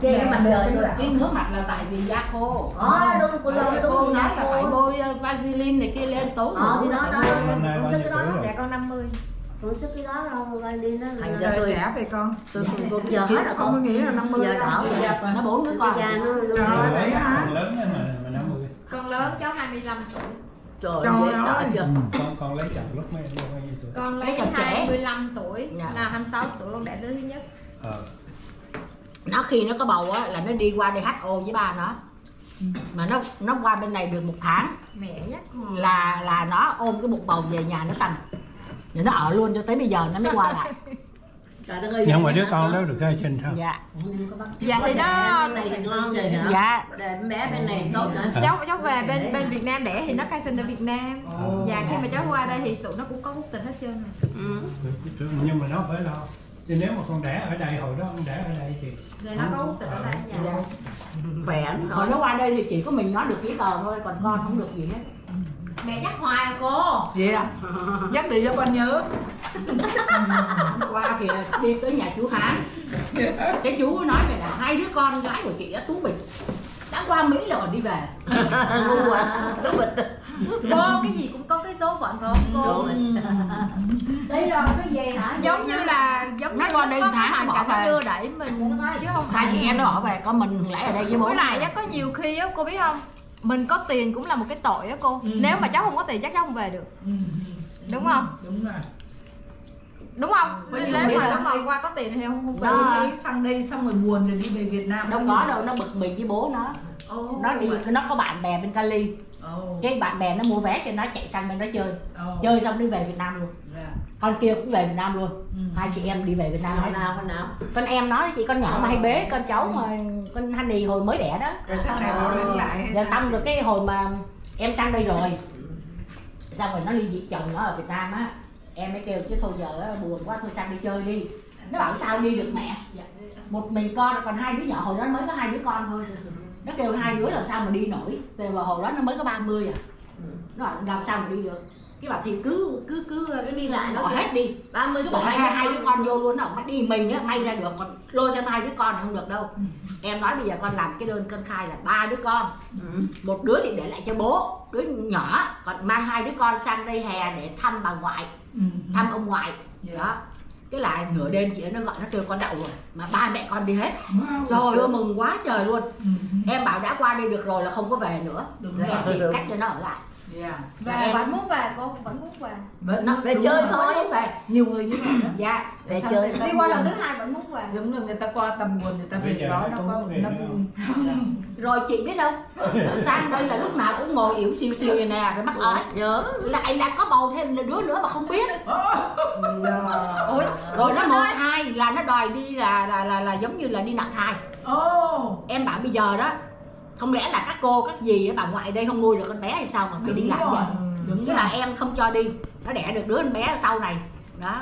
che cái mặt trời thôi. Cái ngứa mặt là tại vì da khô. Đúng cô nói là phải bôi Vaseline này kia lên tốn. Thì đó con sức cái đó. Dạ con 50. Con sức cái đó đâu Vaseline đó. Thành ra tôi rẻ về con. Tôi giờ hết rồi không có nghĩ là 50 giờ đỡ. Nó 4 đứa con. Trời ơi, vậy hả? Con lớn mà 50. Con lớn cháu 25 tuổi. Trời ơi, sợ chưa? Con lấy chồng lúc mấy tuổi? Con lấy chồng 25 tuổi, là 26 tuổi con đẻ đứa thứ nhất. Nó khi nó có bầu á là nó đi qua DHO với ba nó. Mà nó qua bên này được 1 tháng mẹ nhá là nó ôm cái bụng bầu về nhà nó sanh. Rồi nó ở luôn cho tới bây giờ nó mới qua lại. Nhưng mà đứa con đó được khai sinh sao? Dạ. Dạ thì đó này thì ngon rồi hả? Dạ. Để bé bên này tốt hả? Cháu về bên Việt Nam đẻ thì nó khai sinh ở Việt Nam. Và khi mà cháu qua đây thì tụi nó cũng có quốc tịch hết trơn rồi. Nhưng mà nó phải lo. Chứ nếu mà con đẻ ở đây, hồi đó con đẻ ở đây thì rồi nó có quốc tịch ở đây. Dạ. Khỏe Hồi nó qua đây thì chỉ có mình nó được giấy tờ thôi, còn con không được gì hết. Mẹ nhắc hoài à cô. Vậy à? Nhắc đi cho con nhớ. Qua kìa đi tới nhà chú Hán. Cái chú nói về là 2 đứa con gái của chị đã tú bịch. Đã qua Mỹ rồi còn đi về. Ngu à, tú bịch. Cô cái gì cũng có cái số phận rồi cô. Đấy rồi cái gì hả? Giống như nó qua đây tháng bỏ về đưa đẩy mình chứ không hai chị em nó bỏ về, con mình lại ở đây với bố. Cái này có nhiều khi á cô biết không, mình có tiền cũng là một cái tội á cô. Nếu mà cháu không có tiền chắc cháu không về được. Đúng không? Đúng rồi. Đúng không? Nếu mà qua có tiền thì không về. Nó sang đây xong rồi buồn rồi đi về Việt Nam. Đâu có đâu, nó bực mình với bố nó. Nó đi, nó có bạn bè bên Cali. Cái bạn bè nó mua vé cho nó chạy sang bên đó chơi. Chơi xong đi về Việt Nam luôn. Con kia cũng về Việt Nam luôn. Hai chị em đi về Việt Nam hết. Con nào? Con em nói chị, con nhỏ mà hay bế con cháu mà con Honey hồi mới đẻ đó. Rồi sau này bỏ lên lại. Rồi xong rồi cái hồi mà em sang đây rồi, xong rồi nó ly dị chồng nó ở Việt Nam á, em mới kêu chứ thôi giờ buồn quá thôi sang đi chơi đi. Nó bảo sao đi được mẹ, một mình con còn 2 đứa nhỏ, hồi đó mới có 2 đứa con thôi. Nó kêu 2 đứa làm sao mà đi nổi, từ hồi đó nó mới có 30 à. Nó bảo làm sao mà đi được. Cái bảo thì cứ đi lại bỏ hết đi, 30 cứ bỏ hai đứa con vô luôn. Nó bảo đi mình á may ra được, còn lôi thêm 2 đứa con thì không được đâu. Em nói bây giờ con làm cái đơn con khai là 3 đứa con, một đứa thì để lại cho bố, đứa nhỏ còn mang 2 đứa con sang đây hè để thăm bà ngoại, thăm ông ngoại đó. Cái lại nửa đêm chị nó gọi nó kêu con đậu rồi mà ba mẹ con đi hết. Trời ơi mừng quá trời luôn. Em bảo đã qua đây được rồi là không có về nữa. Rồi em tìm cách cho nó ở lại. Và vẫn muốn về, cô vẫn muốn về. Nó để chơi thôi về. Nhiều người như vậy đó. Dạ, để chơi. Đi qua lần thứ 2 vẫn muốn về. Giống như người ta qua tầm buồn người ta về đó nó có nó vui. Rồi chị biết đâu, sang đây là lúc nào cũng ngồi yếu xìu xìu này nè, rồi mắc ói. Nhớ lại là có bầu thêm đứa nữa mà không biết. Ôi, rồi nó 1, 2 là nó đòi đi là giống như là đi nạo thai. Em bảo bây giờ đó, không lẽ là các cô các dì bà ngoại đây không nuôi được con bé hay sao mà phải đi làm vậy? Đúng là em không cho đi, nó đẻ được đứa con bé sau này đó.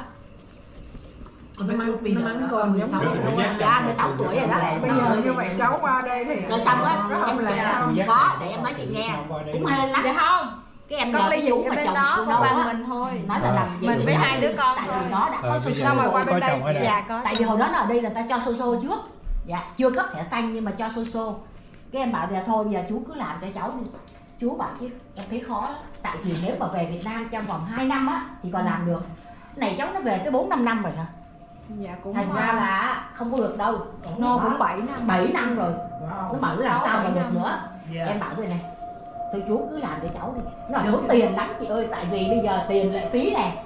Nó mắng con giống như dạ 16 tuổi rồi đó. Bây giờ như vậy cháu qua đây thì rồi xong á em có để em nói chị nghe cũng hên lắm. Dạ không, cái em con ly dị chú ở mà bên chồng đó đâu qua mình thôi, nói là làm gì mình với 2 đứa con tại thôi. vì nó đã có xô Xong rồi qua bên đây. Dạ có. Tại vì hồi đó nó ở đây là ta cho xô trước. Dạ chưa cấp thẻ xanh nhưng mà cho xô. Cái em bảo dạ thôi giờ chú cứ làm cho cháu đi. Chú bảo chứ em thấy khó lắm. Tại vì nếu mà về Việt Nam trong vòng 2 năm á thì còn làm được. Này cháu nó về tới 4-5 năm rồi hả? Dạ cũng thành ra là không có được đâu. Nó cũng 7 năm rồi. Nó bảo làm sao mà được nữa. Yeah. Em bảo vậy này, thôi chú cứ làm cho cháu đi. Nó là tốn tiền lắm chị ơi, tại vì bây giờ tiền lệ phí nè.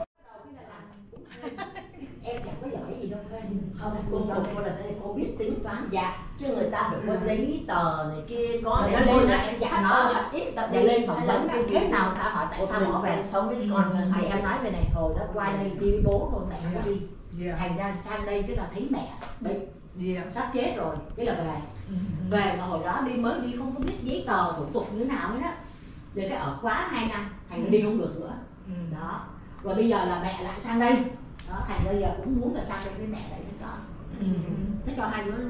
Em chẳng có giỏi gì đâu. Không, cô là cô biết tính toán. Dạ. Chứ người ta phải có giấy tờ này kia có để lên là em dặn nó ít tập để lên phỏng vấn thế nào ta hỏi tại sao bỏ về sống với con. Thì em nói về này hồi đó qua đây đi với bố thôi mẹ không có đi. Thành ra sang đây tức là thấy mẹ bệnh sắp chết rồi, cái là về. Về mà hồi đó mới đi không có biết giấy tờ thủ tục như thế nào hết á. Rồi cái ở quá 2 năm thành ra đi không được nữa. Đó. Rồi bây giờ là mẹ lại sang đây. Đó, thành ra giờ cũng muốn là sang đây với mẹ lại với con. Nó cho 2 đứa luôn.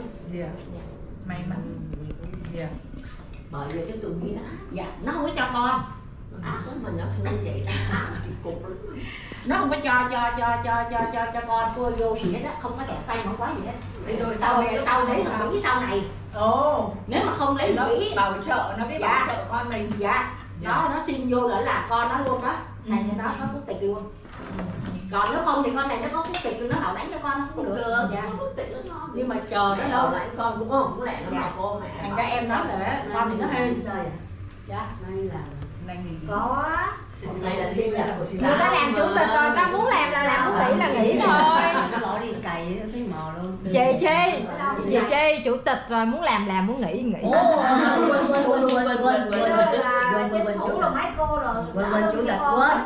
May mắn. Bởi vì cái tụi nghĩ đã. Dạ, nó không có cho con. ác lắm mà nó không vậy đó, ác thì cục lắm. Nó không có cho con cô vô gì hết á, không có thẻ xanh không có gì hết. Rồi Sau lấy học phí sau này. Ồ, Nếu mà không lấy nó phí bảo trợ, nó biết bảo trợ con mình. dạ nó xin vô để làm con nó luôn đó, thành ra nó có quốc tịch luôn. Còn nếu không thì con này nó có quốc tịch nó bảo đánh cho con nó cũng được. Dạ. Nhưng mà chờ nó lâu lại con cũng không lẽ nó mà cô mẹ. thành ra em nói là con thì nó hên. Dạ, nay là Này nghỉ. có hôm nay là sinh nhật của chị Người ta làm chủ tịch rồi, ta muốn làm là làm, muốn nghỉ là nghỉ thôi. nó gọi đi cày thấy mò luôn. Chị Chi chủ tịch rồi, muốn làm muốn nghỉ. Quên Thủ là mấy cô rồi. quên chủ tịch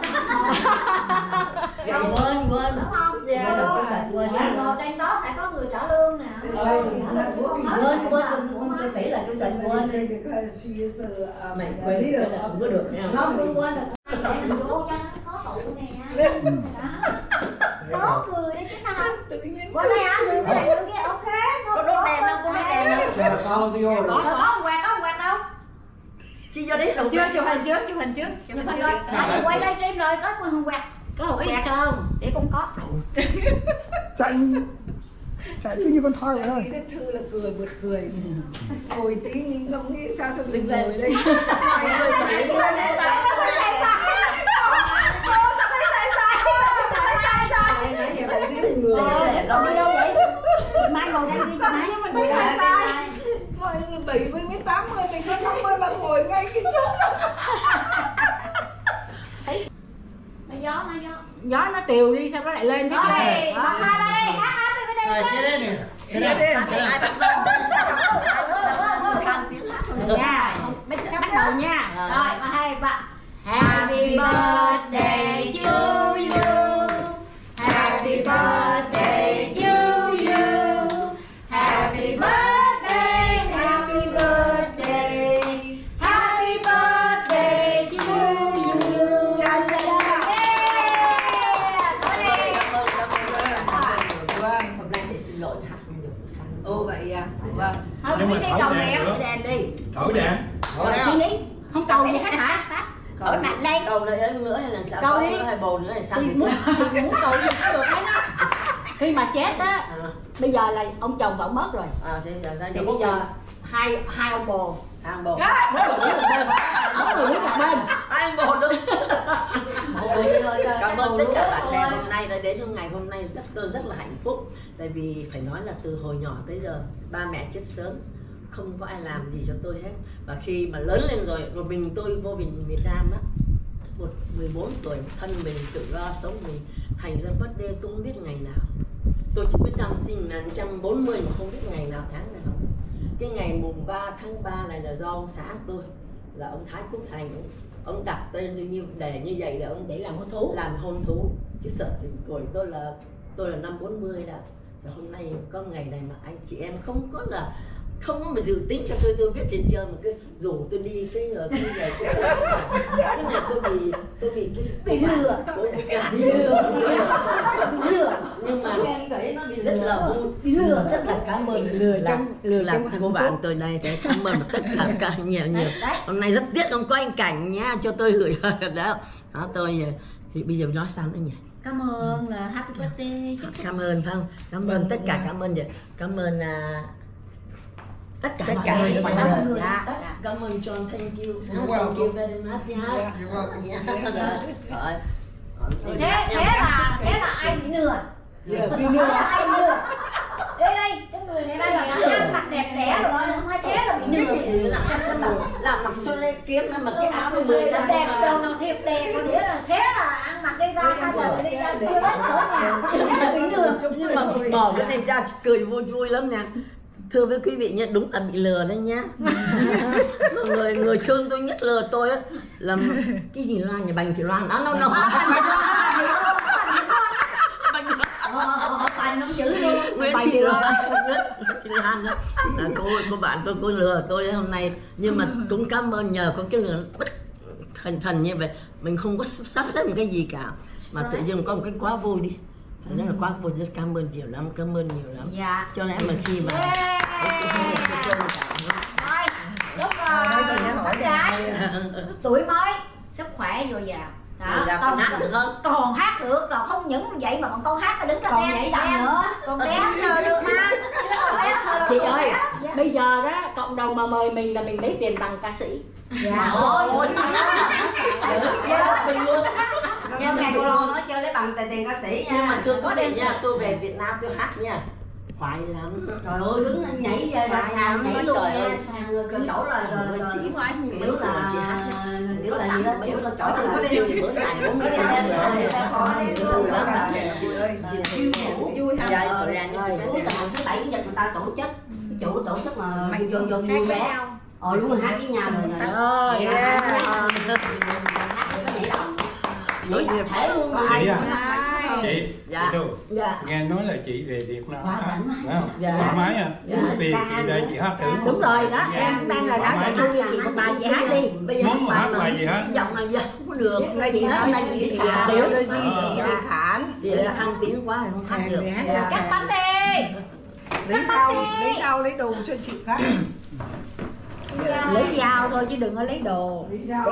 quên Đúng không? Dạ. Quên ngồi trên đó phải có người trả lương nè. quên tôi tỷ là chủ tịch quên đi. Because she is a Mày quên là không có được nha. Không quên là để mình vô cho nó có tụ nè. Có cười đấy chứ sao? Qua đây ăn được cái này kia ok. Có đốt đèn không? Có đốt đèn không? Có quẹt đâu? Chi vô đấy đâu? Chưa chụp hình trước. Tại quay đây stream rồi có quần quẹt. Có một quẹt không? Để con có. chạy cứ như con thoi vậy thôi. Cái thư là cười bật cười. Ngồi tí nghĩ ngẫm nghĩ sao thôi đừng ngồi đây. Mọi người phải lên đấy. Đi đâu vậy? Mai ngồi đây đi cho mai. Mọi người 70 với 80 mình có 50 mà ngồi ngay cái chỗ. Gió. Gió nó tiều đi xong nó lại lên thế Rồi, kia. bật hai ba đi, hát đi bên đây. Chơi đây nè. Nha, bắt đầu nha. Rồi, mà hai bạn. Happy birthday to you. Happy birthday to you. Happy birthday, happy birthday. Happy birthday to you. Hôm nay thì xin lỗi hát không được. Ồ vậy à. Vâng. Thôi Nhưng đi mà đi thổi cầu đèn đèn. nữa. Đèn đi. Thổi đèn. Rồi suy nghĩ. Không cầu gì hết hả? Ở mạnh đây. Câu nữa hay là sao? Câu đi. Hay bồn nữa hay sao? Thì muốn cầu gì cũng được hết á. Khi mà chết á, bây giờ là ông chồng và ông mất rồi. Thì Thì bây giờ hai ông bồ, hàng bồn. mỗi người đứng một bên. Hai ông bồn đúng. Cảm ơn tất cả bạn bè hôm nay đã đến trong ngày hôm nay tôi rất là hạnh phúc. Tại vì phải nói là từ hồi nhỏ tới giờ ba mẹ chết sớm, không có ai làm gì cho tôi hết. Và khi mà lớn lên rồi, một mình tôi vô Việt Nam á, 14 tuổi thân mình tự lo sống mình, thành ra birthday tôi không biết ngày nào. Tôi chỉ biết năm sinh 1940 mà không biết ngày nào tháng nào. Cái ngày mùng 3 tháng 3 này là do ông xã tôi, là ông Thái Quốc Thành, ông đặt tên như để như vậy là ông để làm hôn thú, chứ thật thì tuổi tôi là năm 40 đã. Và hôm nay có ngày này mà anh chị em không có mà dự tính cho tôi biết trên chơi mà cứ rủ tôi đi cái này tôi bị lừa nhưng mà rất là vui, rất là cảm ơn là cô bạn tôi đây, để cảm ơn tất cả nhiều hôm nay rất tiếc không có anh Cảnh nhá, cho tôi gửi đó tôi thì bây giờ nói sao nữa nhỉ? Cảm ơn là happy birthday. Cảm ơn không? Cảm ơn tất cả, cảm ơn tất cả mọi người. Cảm ơn John, thank you. Thank you very much nha. Thế là ai bị lừa? Ai lừa? Đây cái người này đây là ăn mặc đẹp đẽ rồi, không phải thế là bị lừa. Là mặc xô lê kiếm mà cái áo nó 10 năm đẹp đâu nó thiệt đẹp, còn thế là ăn mặc đi ra hai lần đi ra chưa hết ở nhà, thế là bị lừa. Nhưng mà bỏ cái này ra cười vui lắm nè. Thưa với quý vị, nhận đúng là bị lừa đấy nhá. người thương tôi nhất lừa tôi á là cái gì Loan nhỉ, Bành Thị Loan đó, nó Bành nó chữ luôn. Nguyễn Thị Loan đó là cô bạn cô lừa tôi hôm nay, nhưng mà cũng cảm ơn nhờ có cái lừa bất thần như vậy mình không có sắp xếp một cái gì cả mà tự dưng có một cái quá vui đi. Rất là quá vui, rất cảm ơn nhiều lắm, Dạ. cho nên mà khi mà Rồi, chúc tất cả tuổi mới sức khỏe còn hát được hơn. còn hát được rồi, không những vậy mà bọn con hát nó đứng ra còn nhảy đầm nữa, còn dancer được mà. Chị ơi, bây giờ đó cộng đồng mà mời mình là mình lấy tiền bằng ca sĩ. Dạ ôi. Nhưng ngày cô Lo nói chơi lấy bằng tiền ca sĩ nha. Nhưng mà chưa có đi nha, tôi về Việt Nam tôi hát nha. Khoái lắm. Trời ơi, đứng nhảy ra sàn nhảy luôn nha. Sàn cái chỗ là chỉ khoái nhiều biểu là chị hát biểu là gì đó, biểu là chỗ chưa có đi bữa này cũng có đi vui ha. Cuối tuần thứ bảy chủ nhật người ta tổ chức, chủ tổ chức mà vô vui vẻ. Luôn hát với nhau rồi. Nhảy thể luôn mà. Chị, dạ. Dạ. Nghe nói là chị về Việt Nam hát, phải không? Dạ. Thoải mái à? Vì chị đây chị hát thử. Đúng rồi đó, em đang là nói cho Chu chị một bài chị hát đi. Muốn mà hát bài gì hát? Giọng này giờ không có được. Chị nói hôm nay chị xả Tiểu tiểu. chị đi khán. Vì là thăng tiếng quá thì không hát được. Cắt bánh đi. Lấy rau lấy đồ cho chị cắt. Lấy dao thôi chứ đừng có lấy đồ.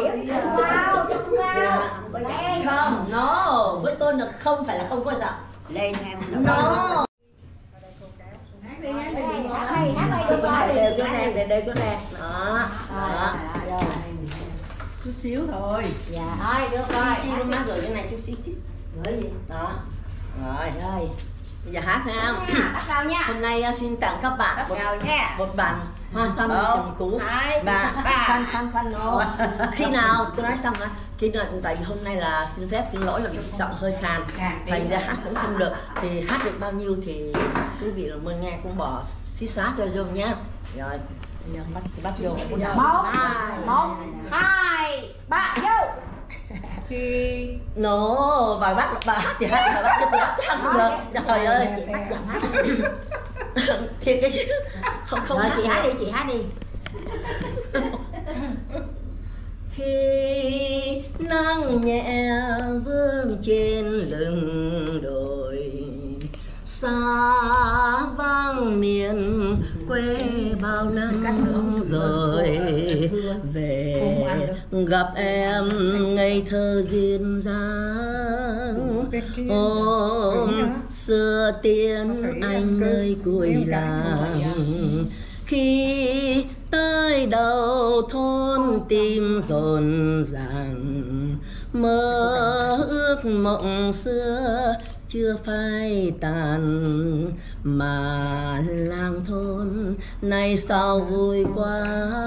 Không, no, với tôi là không phải là không có giọng. Lên em. No. Hát đi Đều cho đẹp, đều cho đẹp. Đó. Đó. Chút xíu thôi. Dạ thôi được rồi. Chi luôn má gửi cái này chút xíu chứ. Gửi gì? Đó. Rồi. Rồi. Bây giờ hát ha. Bắt đầu nha. Hôm nay xin tặng các bạn một bản hoa xăm trầm cú và khoan nó khi nào tôi nói xong hả, khi nào tại vì hôm nay là xin phép xin lỗi là bị giọng hơi khàn thành ra hát cũng không được, thì hát được bao nhiêu thì quý vị là muốn nghe cũng bỏ xí xóa cho vô nhá. Rồi giờ bắt vô. 1 2 3 vô. Khi No, bà hát thì hát, bà bắt cho tôi hát không được. Trời ơi, Chị hát giọng hát. thiệt cái chứ. Không Rồi chị hát đi, chị hát đi. Khi nắng nhẹ vương trên lưng đồi, xa vắng miền quê bao năm rồi, về gặp em ngây thơ duyên dáng. Ôm xưa tiếng anh nơi cuối làng, khi tới đầu thôn tim rộn ràng, mơ ước mộng xưa chưa phai tàn, mà làng thôn nay sao vui quá,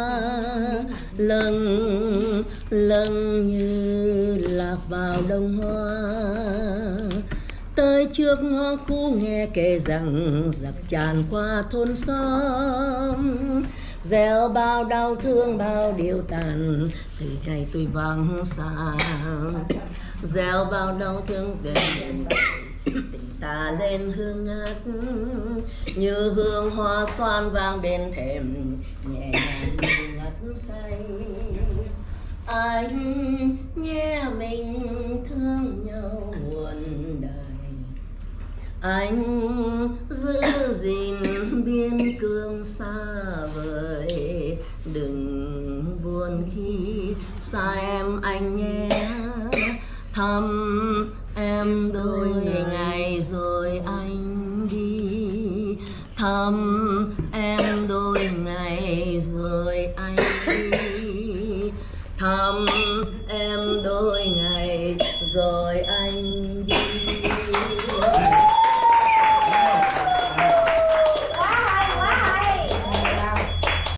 lâng lâng như lạc vào đông hoa. Tới trước ngõ cũ nghe kể rằng giặc tràn qua thôn xóm, gieo bao đau thương bao điều tàn, từ ngày tôi vắng xa. Gieo bao đau thương về tình ta lên hương ngát, như hương hoa xoan vang bên thềm nhẹ nhàng ngất say. Anh nhé mình thương nhau muôn đời, anh giữ gìn biên cương xa